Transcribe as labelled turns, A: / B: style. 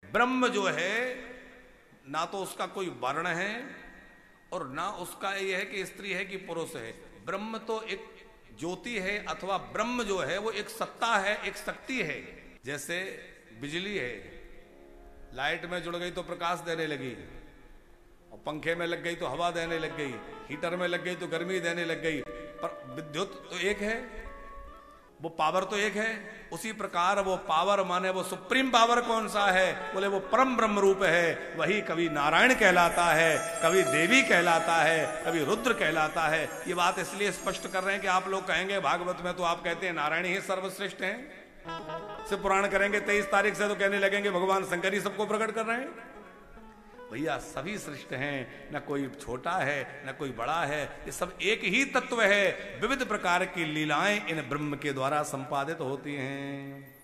A: ब्रह्म जो है ना तो उसका कोई वर्ण है और ना उसका यह है कि स्त्री है कि पुरुष है। ब्रह्म तो एक ज्योति है, अथवा ब्रह्म जो है वो एक सत्ता है, एक शक्ति है। जैसे बिजली है, लाइट में जुड़ गई तो प्रकाश देने लगी, और पंखे में लग गई तो हवा देने लग गई, हीटर में लग गई तो गर्मी देने लग गई, पर विद्युत तो एक है, वो पावर तो एक है। उसी प्रकार वो पावर माने वो सुप्रीम पावर कौन सा है? बोले वो परम ब्रह्म रूप है। वही कभी नारायण कहलाता है, कभी देवी कहलाता है, कभी रुद्र कहलाता है। ये बात इसलिए स्पष्ट कर रहे हैं कि आप लोग कहेंगे भागवत में तो आप कहते हैं नारायण ही सर्वश्रेष्ठ हैं, से पुराण करेंगे 23 तारीख से तो कहने लगेंगे भगवान शंकर ही सबको प्रकट कर रहे हैं। भैया सभी श्रेष्ठ हैं, न कोई छोटा है न कोई बड़ा है, ये सब एक ही तत्व है। विविध प्रकार की लीलाएं इन ब्रह्म के द्वारा संपादित होती हैं।